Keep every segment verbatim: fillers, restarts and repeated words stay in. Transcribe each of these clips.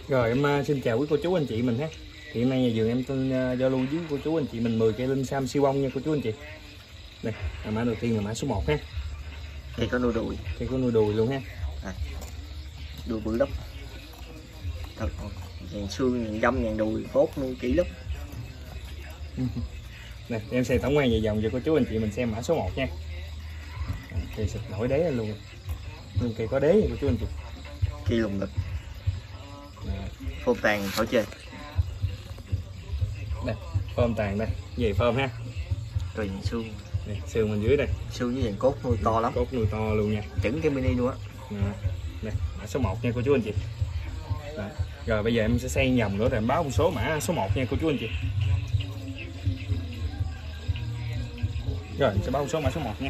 Rồi em uh, xin chào quý cô chú anh chị mình ha. Thì hôm nay nhà vườn em xin uh, giao lưu với cô chú anh chị mình mười cây linh sam siêu bông nha cô chú anh chị. Đây, là mã đầu tiên là mã số một ha. Cây có nuôi đùi. Cây có nuôi đùi luôn ha. À, đùi bự lắm. Thật, vàng xương, vàng dâm, vàng đùi, tốt nuôi kỹ lắm. Nè, em xây tổng quan về vòng cho cô chú anh chị mình xem mã số một nha. Cây sụp nổi đế luôn. Nhưng cây có đế nha cô chú anh chị. Cây lùng lực. Phôm tàn khỏi chê. Đây, phôm tàn đây, về phôm ha. Rồi vàng xương. Đây, xương bên dưới đây. Xương với vàng cốt nuôi to lắm. Cốt nuôi to luôn nha. Chẩn cái mini luôn á. Đây, mã số một nha cô chú anh chị. Đó. Rồi bây giờ em sẽ xây vòng nữa rồi em báo một số mã số một nha cô chú anh chị. Rồi em sẽ báo một số mã số một nha.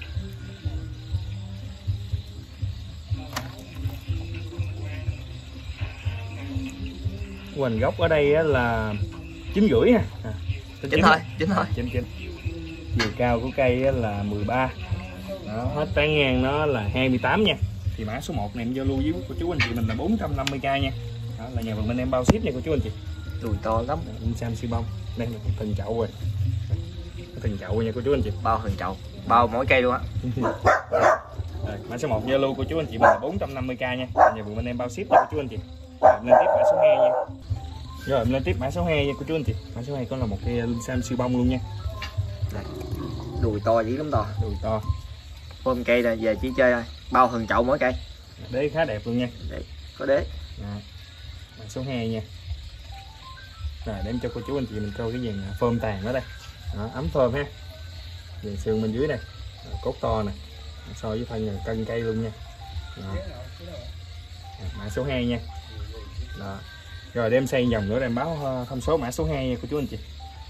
Hoành gốc ở đây là chín rưỡi ha. À, chín thôi, chín thôi. chín chín. Chiều cao của cây là mười ba. Đó, hết tán ngang nó là hai mươi tám nha. Thì mã số một này em giao lưu với cô chú anh chị mình là bốn trăm năm mươi k nha. Đó là nhà vườn bên em bao ship nha cô chú anh chị. Đùi to lắm. Linh sam siêu bông. Đây là từng chậu rồi. Từng chậu nha cô chú anh chị. Bao từng chậu, bao mỗi cây luôn á. Rồi, mã số một giao lưu cô chú anh chị mình là bốn trăm năm mươi k nha. Nhà vườn bên em bao ship nha cô chú anh chị. Rồi, em lên tiếp mã số hai nha. Rồi em lên tiếp mã số hai nha cô chú anh chị. Mã số hai có là một cây linh sam siêu bông luôn nha. Đây. Đùi to dữ lắm to. Đùi to. Phôm cây là về chỉ chơi thôi. Bao từng chậu mỗi cây. Đế khá đẹp luôn nha. Đây, có đế. Đó. Mã số hai nha. Rồi để em cho cô chú anh chị mình coi cái dàn phôm tàn ở đây. Đó, ấm phôm ha. Dàn xương bên dưới đây. Đó, cốt to nè. So với thân là cân cây luôn nha. Đó. Đó, mã số hai nha. Đó. Rồi để em xây vòng nữa để em báo thông số mã số hai nha cô chú anh chị.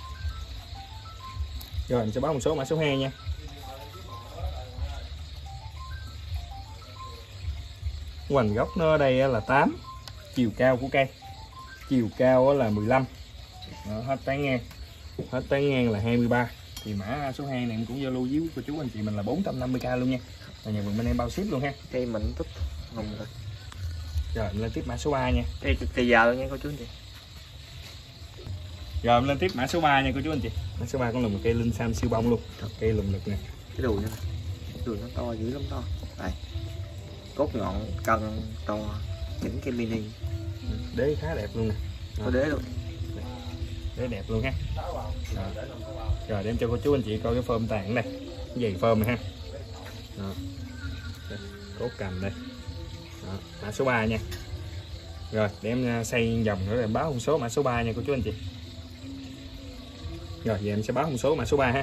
Rồi em sẽ báo một số mã số hai nha. Hoành gốc nó ở đây là tám. Chiều cao của cây. Chiều cao là mười lăm. Đó, hết tán ngang. Hết tán ngang là hai mươi ba. Thì mã số hai này em cũng giao lưu với cô chú anh chị mình là bốn trăm năm mươi k luôn nha. Là nhà vườn bên em bao ship luôn ha. Cây mình thích nồng rồi. Rồi em lên tiếp mã số ba nha. Cây cực kỳ giàu nha cô chú anh chị. Rồi em lên tiếp mã số ba nha cô chú anh chị. Mã số ba cũng là một cây linh sam siêu bông luôn. Cây lùm lực nè. Cái đùi nó đùi nó to dữ lắm to. Đây. Cốt ngọn cân to, những cái mini. Đế khá đẹp luôn nè. Có đế luôn. Đế đẹp luôn ha. Đó. Rồi để em cho cô chú anh chị coi cái phơm tàn đây. Cái giày phơm này ha. Đó. Đây. Cốt cầm đây. Đó. Mã số ba nha. Rồi để em xây vòng nữa rồi em báo một số mã số ba nha cô chú anh chị. Rồi giờ em sẽ báo một số mã số ba ha.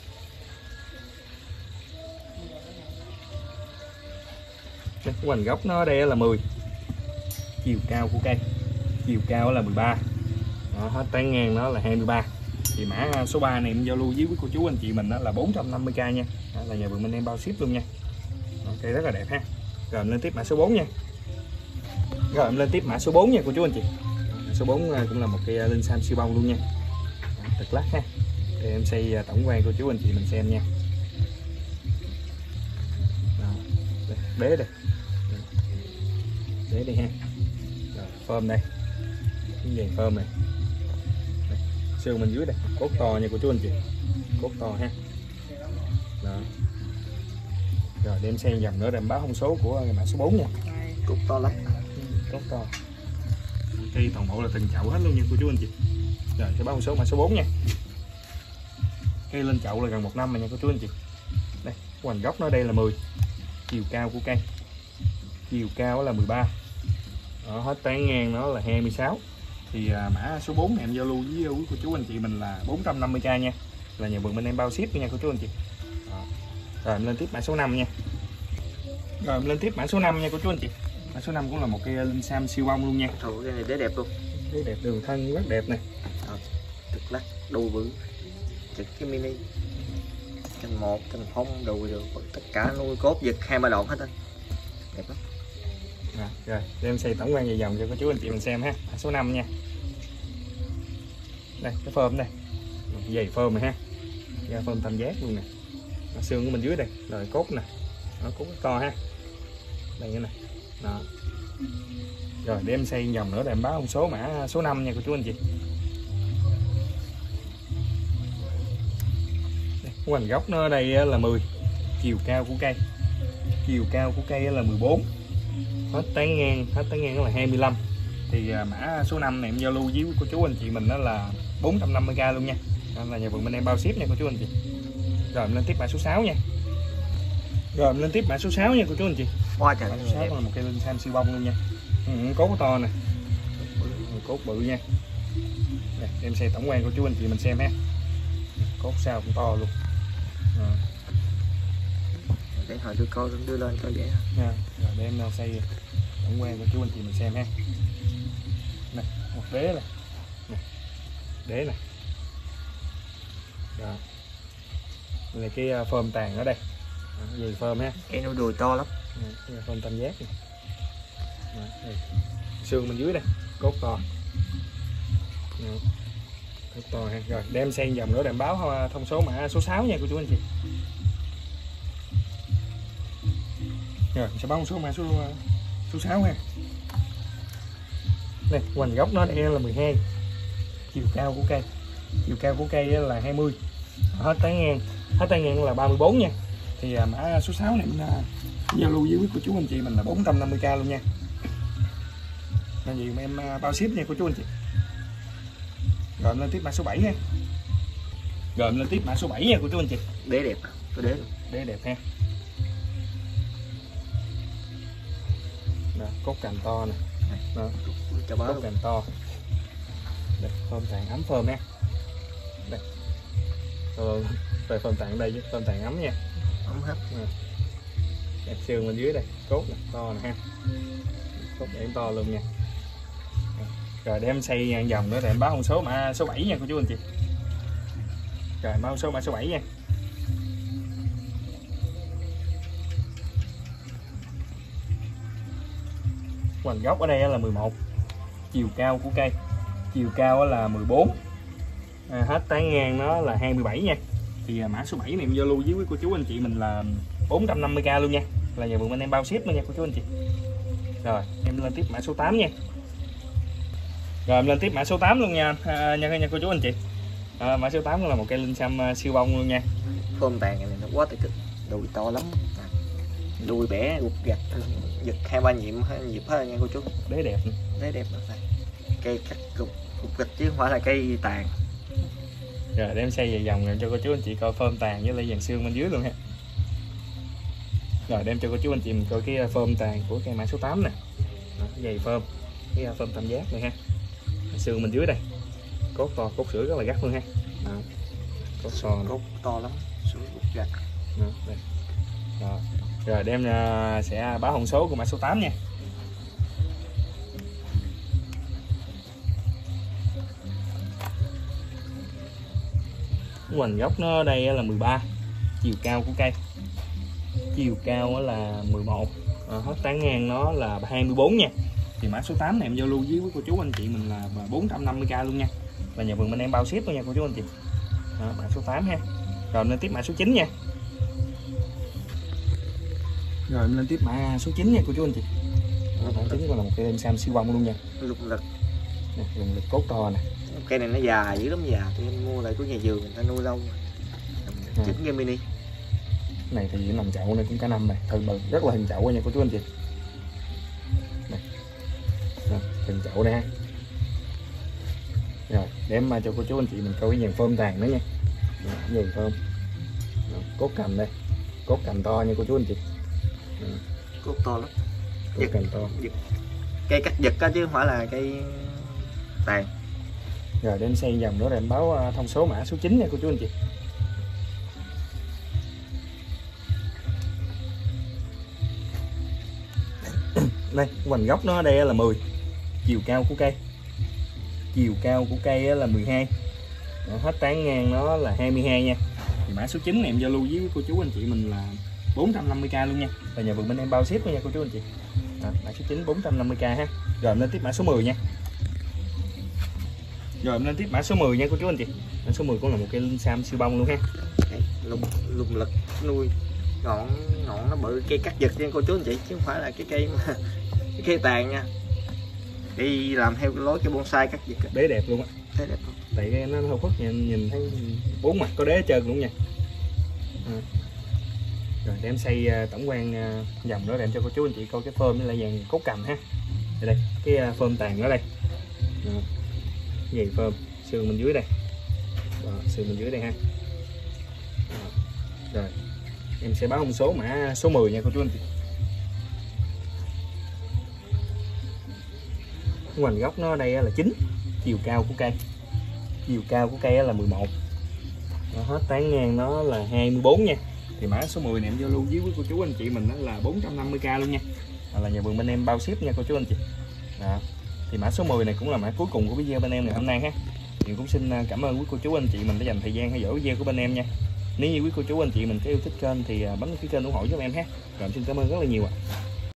Cái hoành gốc nó ở đây là mười. Chiều cao của cây. Chiều cao là mười ba. Đó, hết tán ngang nó là hai mươi ba. Thì mã số ba này em giao lưu với cô chú anh chị mình đó là bốn trăm năm mươi k nha. Đó, là nhà vườn bên em bao ship luôn nha. Cây rất là đẹp ha. Rồi em lên tiếp mã số bốn nha. Rồi em lên tiếp mã số bốn nha cô chú anh chị. Mã số bốn cũng là một cây linh sam siêu bông luôn nha. Thật lát ha. Để em xây tổng quan cô chú anh chị mình xem nha. Đó. Đế đây. Đế đây ha. Rồi, phơm đây. Cái dàn phơm này. Đây. Xương bên dưới đây. Cốt to nha cô chú anh chị. Cốt to ha. Đó. Rồi để em xây vòng nữa để em báo thông số của mã số bốn nha. Cốt to lắm. Cốt to. Cây toàn bộ là từng chậu hết luôn nha cô chú anh chị. Rồi sẽ báo thông số mã số bốn nha. Cây lên chậu là gần một năm rồi nha cô chú anh chị. Đây, hoành gốc nó đây là mười. Chiều cao của cây. Chiều cao là mười ba. Đó, hết tán ngang nó là hai mươi sáu. Thì à, mã số bốn này em giao lưu với quý cô chú anh chị mình là bốn trăm năm mươi k nha. Là nhà vườn bên em bao ship nha cô chú anh chị. Đó. Rồi em lên tiếp mã số năm nha. Rồi em lên tiếp mã số năm nha cô chú anh chị. Mã số năm cũng là một cây linh sam siêu bông luôn nha. Trời, cái này đế đẹp luôn. Đế đẹp, đường thân rất đẹp này. Thực lắc đùi bự. Chực cái mini. Cành một, cành phong, đùi được, tất cả nuôi cốt giật hai ba đoạn hết á. Đẹp lắm. À, rồi để em xây tổng quan về vòng cho cô chú anh chị mình xem ha. Mã số năm nha. Đây cái phơm đây. Giày phơm này ha. Da phơm tam giác luôn nè. Xương của mình dưới đây, rồi cốt nè. Nó cốt to ha. Đây nữa nè. Đó. Rồi để em xây vòng nữa để em báo thông số mã số năm nha cô chú anh chị. Hoành gốc nó ở đây là mười, chiều cao của cây chiều cao của cây là mười bốn, hết tán ngang hết tán ngang là hai mươi lăm. Thì mã số năm này em giao lưu với cô chú anh chị mình đó là bốn trăm năm mươi k luôn nha. Đó là nhà vườn bên em bao ship nha cô chú anh chị. Rồi em lên tiếp mã số sáu nha. Rồi em lên tiếp mã số sáu nha cô chú anh chị. Hoa trời, mã số sáu là một cây linh sam siêu bông luôn nha. Ừ, cốt to nè, cốt bự nha. Đây, em xây tổng quan cô chú anh chị mình xem ha. Cốt sao cũng to luôn. À. Để hồi đưa coi đưa lên coi vậy. À, rồi để em xây tổng quan cô chú anh chị mình xem ha. Này, một đế này, này. Đế này. Rồi. Đây là cái phơm tàn ở đây. À, gì phơm ha. Cái nó đùi to lắm. Đây là phơm tam giác này. Đây. Xương bên dưới đây, cốt to. Đó. Cốt to ha. Rồi, để em xây vòng nữa để em báo thông số mã số sáu nha cô chú anh chị. Rồi, sẽ báo số mã số số sáu ha. Đây, hoành gốc nó đây là mười hai. Chiều cao của cây. Chiều cao của cây là hai mươi. Hết tán ngang, hết tán ngang là ba mươi bốn nha. Thì mã số sáu này mình giao lưu với quý cô chú anh chị mình là bốn trăm năm mươi k luôn nha. Là gì mà em bao ship nha cô chú anh chị. Rồi em lên tiếp mã số bảy ha. Rồi em lên tiếp mã số bảy nha cô chú anh chị. Đế đẹp, có đế luôn. Đế đẹp ha. Đó, cốt cành to nè. Đó, cốt cành to. Đây, phơm tàn ấm phơm ha. Đây. Rồi, rồi phơm tàn đây với phơm tàn ấm nha. Ấm hết. Đẹp xương bên dưới đây, cốt nè, to nè ha. Cốt đẹp to luôn nha. Rồi để em xây ngàn vòng nữa để em báo con số mã số bảy nha cô chú anh chị. Rồi báo số mã số bảy nha. Hoành gốc ở đây là mười một. Chiều cao của cây. Chiều cao là mười bốn. À, hết tán ngang nó là hai mươi bảy nha. Thì mã số bảy này em giao lưu với cô chú anh chị mình là bốn trăm năm mươi k luôn nha. Là nhà vườn bên em bao ship luôn nha cô chú anh chị. Rồi em lên tiếp mã số tám nha. Rồi em lên tiếp mã số tám luôn nha à, nha, nha cô chú anh chị. À, mã số tám là một cây linh sam siêu bông luôn nha. Phơm tàn này nó quá cực, đùi to lắm. Đuôi bẻ gục gạch giật hai ba nhịp nhịp hết nha cô chú. Đế đẹp. Đế đẹp lắm. Cây cắt gục gục gạch chứ không phải là cây tàn. Rồi để em xây về vòng cho cô chú anh chị coi phơm tàn với lại dàn xương bên dưới luôn ha. Rồi đem cho cô chú anh chị mình coi cái phơm tàn của cây mã số tám nè. Dày phơm, cái phơm tam giác này ha. Xương bên dưới đây. Cốt to, cốt sữa rất là gắt luôn ha. Đó. Cốt to, cốt to lắm, sữa gục gạch. Đó, đây. Rồi. Rồi đem uh, sẽ báo thông số của mã số tám nha. Hoành gốc nó ở đây là mười ba. Chiều cao của cây. Chiều cao là mười một. À, hết tán ngang nó là hai mươi bốn nha. Thì mã số tám này em giao lưu với cô chú anh chị mình là bốn trăm năm mươi k luôn nha. Và nhà vườn bên em bao ship luôn nha cô chú anh chị. Đó, mã số tám ha. Rồi lên tiếp mã số chín nha. Rồi em lên tiếp mã số chín nha cô chú anh chị. Đó, mã chín còn là một cây linh sam siêu bông luôn nha. Lục lực. Nè, lục lực cốt to nè. Cây này nó già dữ lắm, già thì em mua lại của nhà vườn người ta nuôi lâu. Chín cái mini. Này thì nồng chậu này cũng cả năm này, thân bự rất là hình chậu nha cô chú anh chị. Này. Rồi, hình chậu đây ha. Rồi, để em cho cô chú anh chị mình coi cái dàn phơm tàn nữa nha. Dàn phơm. Cốt cành đây. Cốt cành to nha cô chú anh chị. Cốt to lắm. Cốt cành to. Giật. Cây cắt giật á chứ không phải là cây tàn. Rồi để em xây vòng nữa để em báo thông số mã số chín nha cô chú anh chị. Đây, hoành gốc nó ở đây là mười. Chiều cao của cây. Chiều cao của cây là mười hai. Đó, hết tán ngang nó là hai mươi hai nha. Thì mã số chín này em giao lưu với cô chú anh chị mình là bốn trăm năm mươi k luôn nha. Và nhà vườn bên em bao ship luôn nha cô chú anh chị. Đó, mã số chín bốn trăm năm mươi k ha. Rồi em lên tiếp mã số mười nha. Rồi em lên tiếp mã số mười nha cô chú anh chị. Mã số mười cũng là một cây linh sam siêu bông luôn ha. Lùng lùng lực nuôi ngọn ngọn nó bự, cây cắt giật nha cô chú anh chị chứ không phải là cái cây mà cái cây tàn nha. đi làm theo lối cái bonsai cắt giật. Đế đẹp luôn á. Thế đẹp không? Tại cái nó hơi khuất nhìn, nhìn thấy bốn mặt có đế hết trơn luôn nha. À. Rồi để em xây tổng quan dòng đó để em cho cô chú anh chị coi cái phơm với lại dàn cốt cầm ha. Đây, đây cái phơm tàn ở đây. Đó. Cái gì phơm sườn bên dưới đây. Đó, sườn bên dưới đây ha. Đó. Rồi em sẽ báo thông số mã số mười nha cô chú anh chị. Hoành gốc nó đây là chín, chiều cao của cây chiều cao của cây là mười một, nó hết tán ngang nó là hai mươi bốn nha. Thì mã số mười này em giao lưu với cô chú anh chị mình đó là bốn trăm năm mươi k luôn nha, là nhà vườn bên em bao ship nha cô chú anh chị. Đó. Thì mã số mười này cũng là mã cuối cùng của video bên em ngày hôm nay ha. Thì cũng xin cảm ơn quý cô chú anh chị mình đã dành thời gian theo dõi video của bên em nha. Nếu như quý cô chú anh chị mình có yêu thích kênh thì bấm cái kênh ủng hộ giúp em ha. Rồi em xin cảm ơn rất là nhiều ạ.